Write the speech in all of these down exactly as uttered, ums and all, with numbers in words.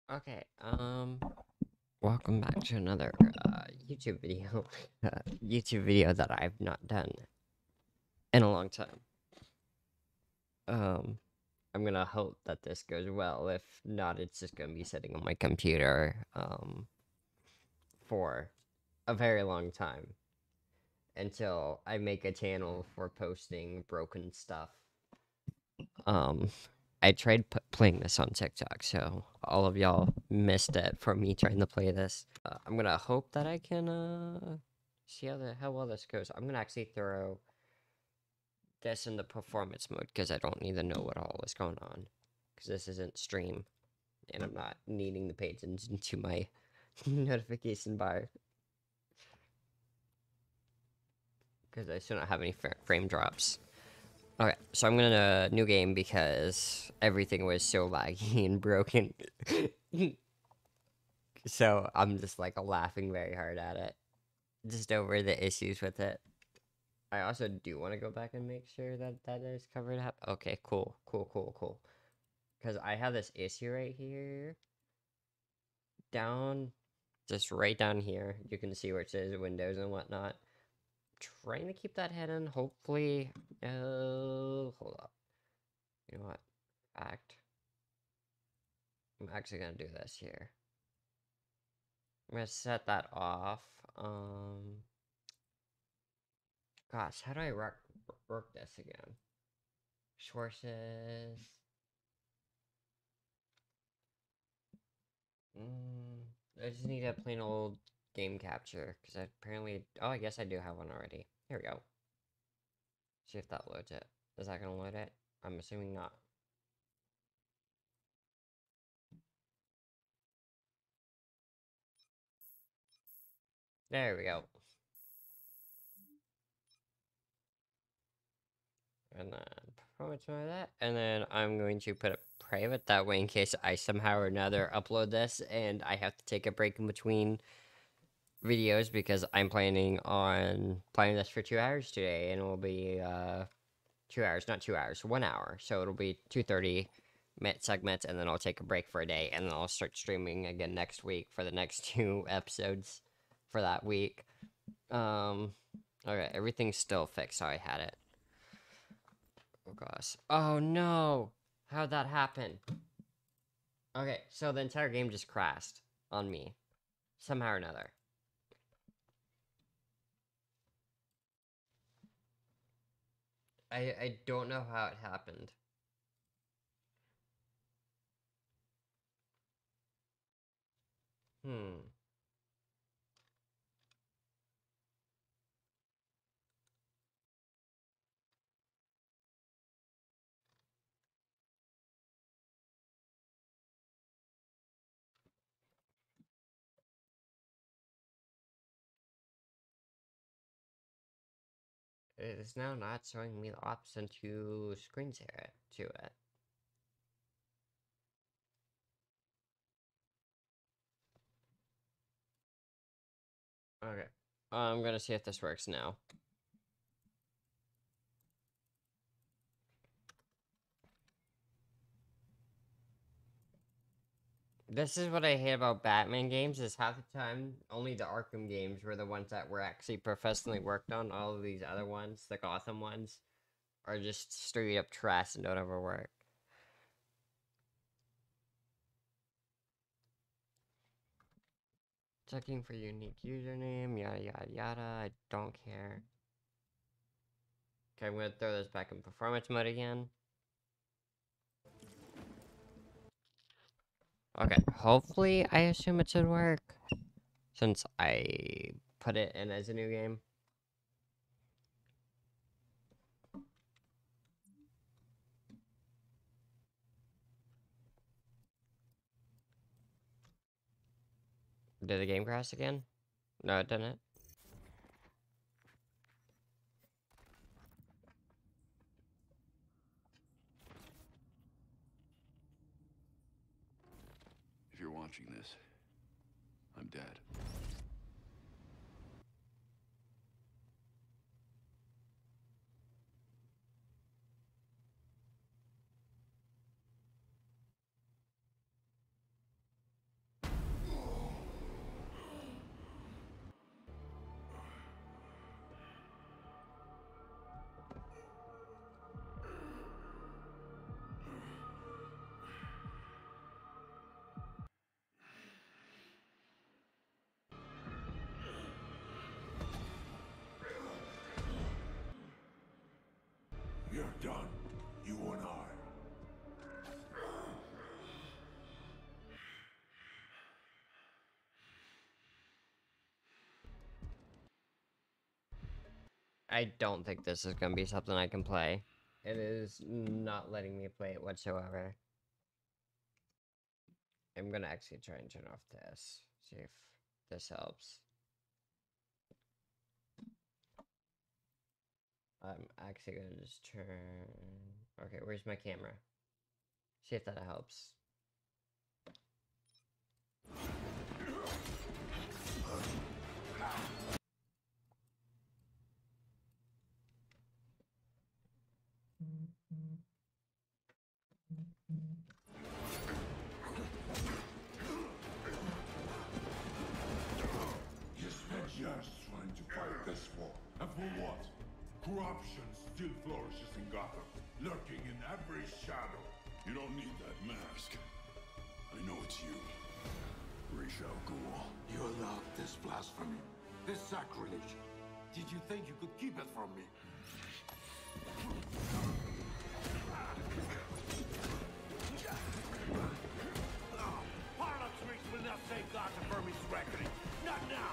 Okay, um, welcome back to another uh, YouTube video. Uh, YouTube video that I've not done in a long time. Um, I'm gonna hope that this goes well. If not, it's just gonna be sitting on my computer um, for a very long time until I make a channel for posting broken stuff. Um, I tried p playing this on TikTok, so all of y'all missed it for me trying to play this. Uh, I'm gonna hope that I can uh see how the how well this goes. I'm gonna actually throw this in the performance mode because I don't need to know what all is going on because this isn't stream and I'm not needing the page into my notification bar because I still don't have any frame drops. Okay, so I'm gonna new game because everything was so laggy and broken. So I'm just like laughing very hard at it, just over the issues with it. I also do want to go back and make sure that that is covered up. Okay, cool, cool, cool, cool. Because I have this issue right here, down, just right down here. You can see where it says Windows and whatnot. Trying to keep that hidden. Hopefully, oh, hold up. You know what? Act. I'm actually gonna do this here. I'm gonna set that off. Um, gosh, how do I work work this again? Sources. Mm, I just need a plain old game capture because I apparently. Oh, I guess I do have one already. Here we go. See if that loads it. Is that gonna load it? I'm assuming not. There we go. And then performance mode of that. And then I'm going to put it private that way in case I somehow or another upload this and I have to take a break in between videos because I'm planning on playing this for two hours today and it will be uh two hours, not two hours, one hour. So it'll be two thirty minute segments and then I'll take a break for a day and then I'll start streaming again next week for the next two episodes for that week. Um okay, everything's still fixed how I had it. Oh gosh. Oh no! How'd that happen? Okay, so the entire game just crashed on me. Somehow or another. I I don't know how it happened. Hmm. It is now not showing me the option to screen share it to it. Okay. I'm gonna see if this works now. This is what I hate about Batman games, is half the time only the Arkham games were the ones that were actually professionally worked on. All of these other ones, the Gotham ones, are just straight up trash and don't ever work. Checking for unique username, yada yada yada, I don't care. Okay, I'm gonna throw this back in performance mode again. Okay, hopefully I assume it should work. Since I put it in as a new game. Did the game crash again? No, it didn't. If you're watching this, I'm dead. I don't think this is gonna be something I can play. It is not letting me play it whatsoever. I'm gonna actually try and turn off this. See if this helps. I'm actually gonna just turn... Okay, where's my camera? See if that helps. You spent years trying to fight this war. And for what? Corruption still flourishes in Gotham, lurking in every shadow. You don't need that mask. I know it's you. Ra's al Ghul. You allowed this blasphemy, this sacrilege. Did you think you could keep it from me? Parlor tricks will not save Gotham from his reckoning. Not now!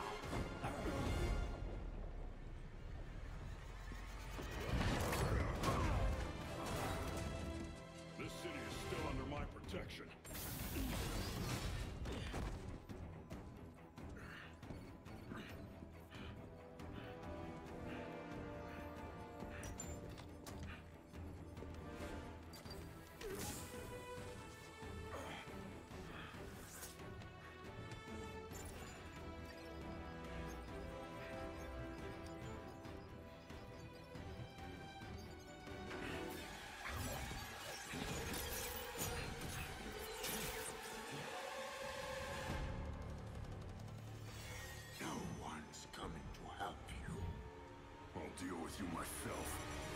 This city is still under my protection. No one's coming to help you. I'll deal with you myself.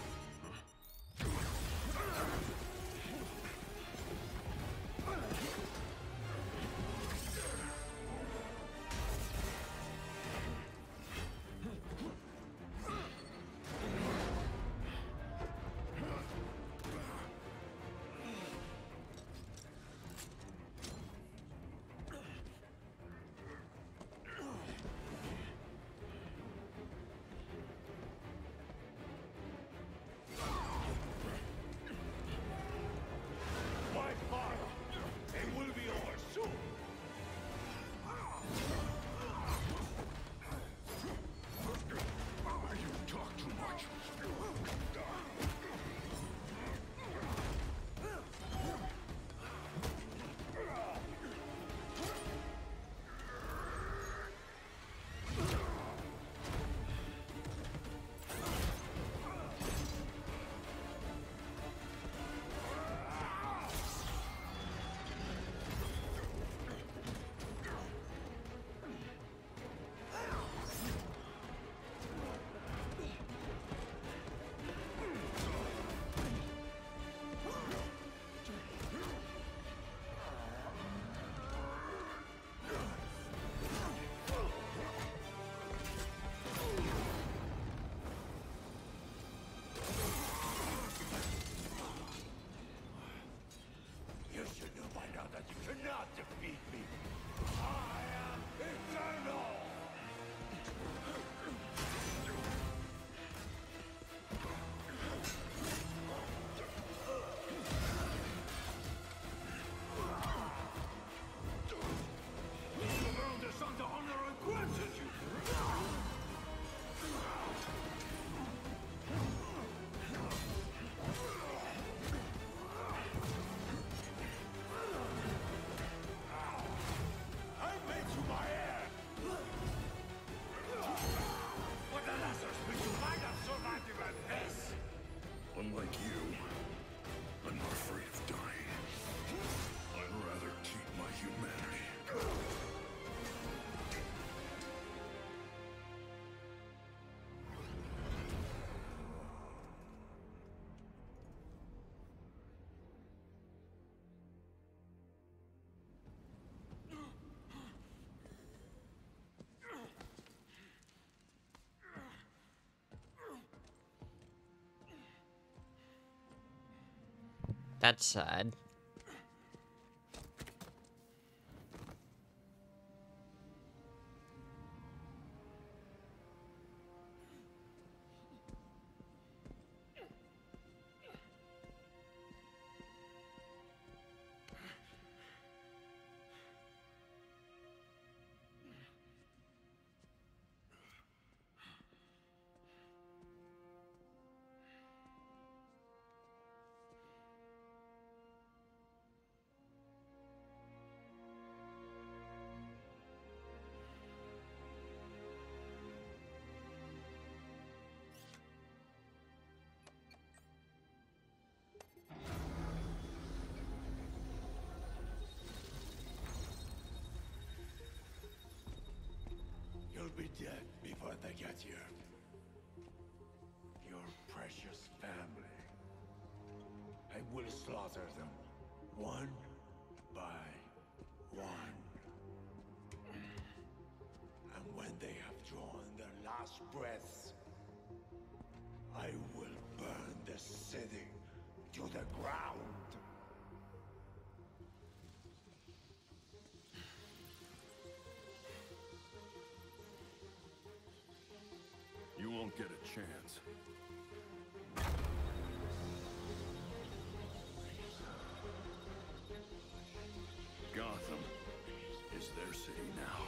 My father! It will be over soon! You talk too much. You should know by now that you cannot defeat me. I am eternal! The world is under honor and granted you! I made you my heir! But the lessons which you might have survived even this! Unlike you, I'm not afraid of dying. I'd rather keep my humanity. That's sad. slaughter them, one by one. And when they have drawn their last breaths, I will burn the city to the ground. You won't get a chance. Gotham is their city now.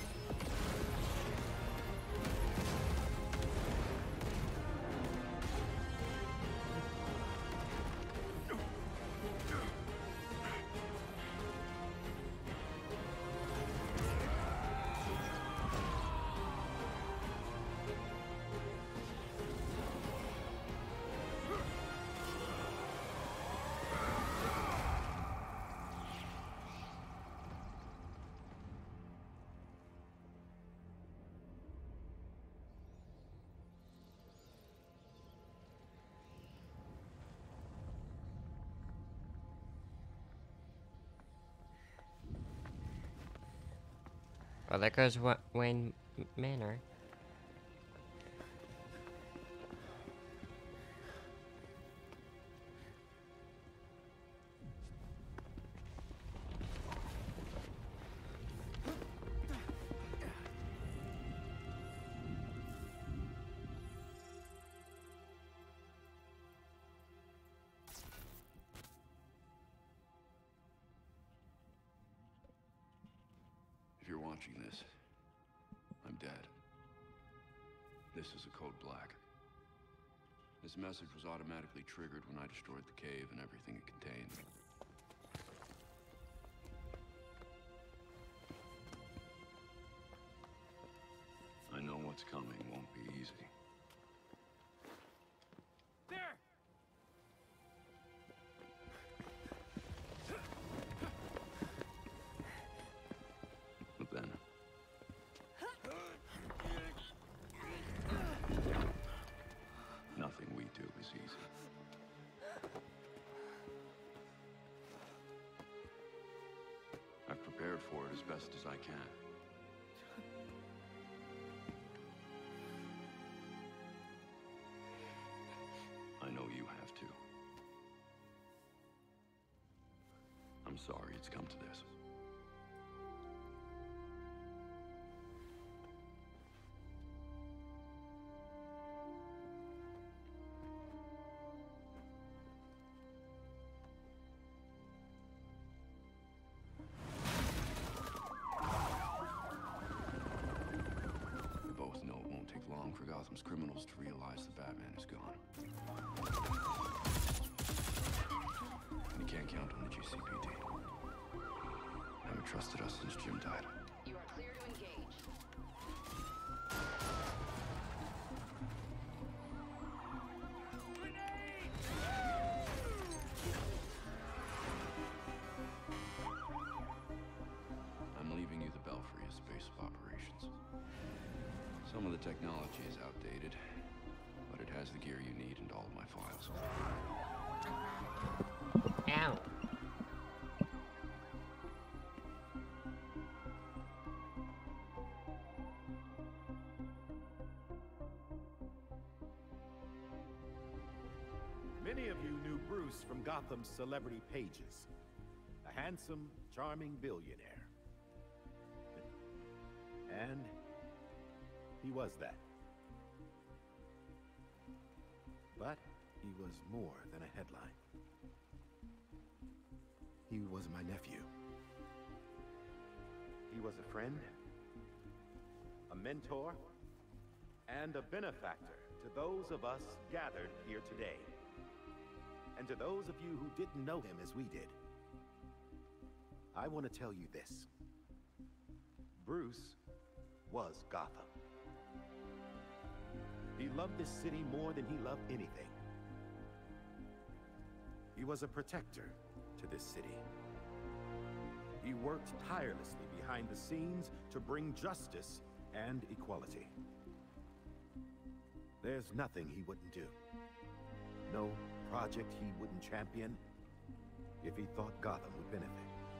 Well, there goes Wa- Wayne M- Manor. If you're watching this, I'm dead. This is a code black. This message was automatically triggered when I destroyed the cave and everything it contained. I know what's coming won't be easy. There! But then... nothing we do is easy. I've prepared for it as best as I can. I know you have to. I'm sorry it's come to this. We both know it won't take long for Gotham's criminals to realize the Batman is gone. And you can't count on the G C P D. Haven't trusted us since Jim died. You are clear to engage. I'm leaving you the Belfry as base of operations. Some of the technology is outdated, but it has the gear you need and all of my files. Ow. Many of you knew Bruce from Gotham's celebrity pages. A handsome, charming billionaire. And he was that. But he was more than a headline. He was my nephew. He was a friend, a mentor, and a benefactor to those of us gathered here today. And to those of you who didn't know him as we did, I want to tell you this. Bruce was Gotham. He loved this city more than he loved anything. He was a protector to this city. He worked tirelessly behind the scenes to bring justice and equality. There's nothing he wouldn't do. No project he wouldn't champion. if he thought Gotham would benefit.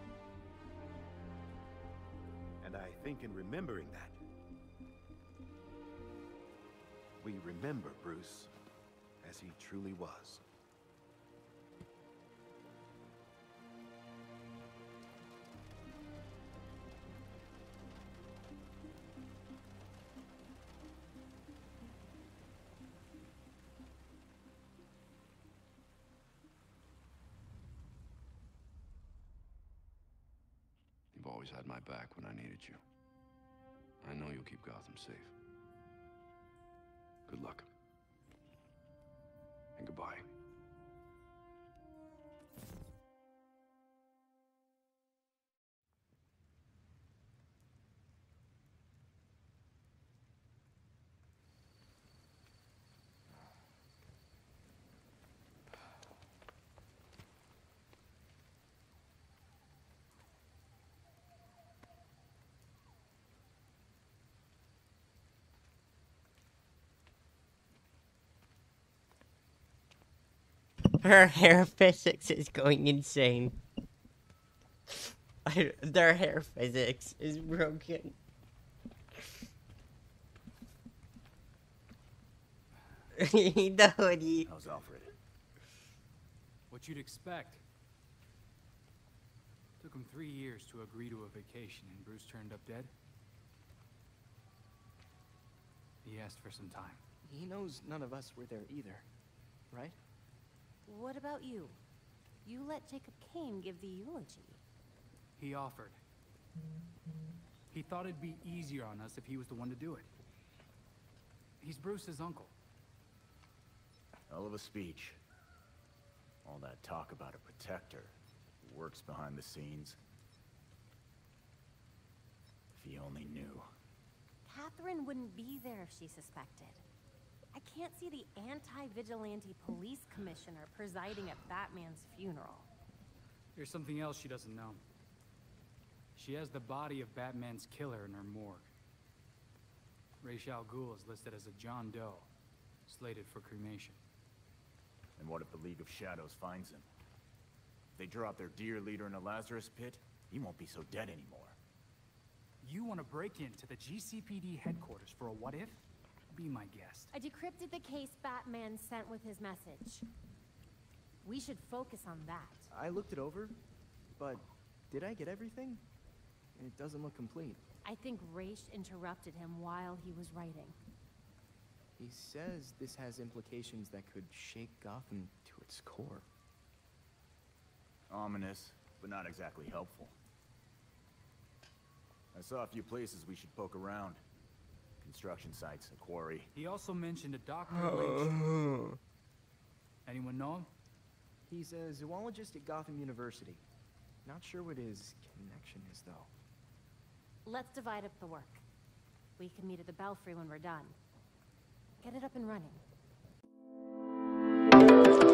And I think in remembering that, we remember Bruce as he truly was. You've always had my back when I needed you. I know you'll keep Gotham safe. Good luck. And goodbye. Her hair physics is going insane. I, their hair physics is broken. The hoodie. How's Alfred? What you'd expect. Took him three years to agree to a vacation, and Bruce turned up dead. He asked for some time. He knows none of us were there either, right? What about you? You let Jacob Kane give the eulogy. He offered. He thought it'd be easier on us if he was the one to do it. He's Bruce's uncle. Hell of a speech. All that talk about a protector who works behind the scenes. If he only knew. Catherine wouldn't be there if she suspected. I can't see the anti-vigilante police commissioner presiding at Batman's funeral. There's something else she doesn't know. She has the body of Batman's killer in her morgue. Ra's al Ghul is listed as a John Doe, slated for cremation. And what if the League of Shadows finds him? If they draw out their dear leader in a Lazarus pit, he won't be so dead anymore. You want to break into the G C P D headquarters for a what-if? Be my guest. I decrypted the case Batman sent with his message. We should focus on that. I looked it over, but did I get everything? It doesn't look complete. I think Ra's interrupted him while he was writing. He says this has implications that could shake Gotham to its core. Ominous, but not exactly helpful. I saw a few places we should poke around. Construction sites, a quarry. He also mentioned a Doctor Lynch. Anyone know him? He's a zoologist at Gotham University. Not sure what his connection is, though. Let's divide up the work. We can meet at the Belfry when we're done. Get it up and running.